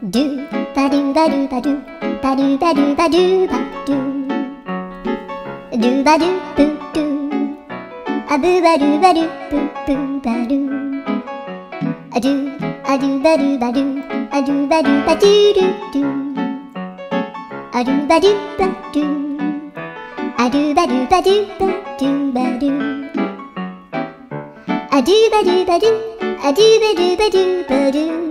ドゥバドゥバドゥバドゥバドゥバドゥバドゥバドゥドゥバドゥブドゥアブバドゥバドゥブブバドゥアドゥアドゥバドゥバドゥアドゥバドゥバドゥドゥドゥアドゥバドゥバドゥアドゥバドゥバドゥバドゥバドゥアドゥバドゥバドゥアドゥバドゥバドゥバドゥ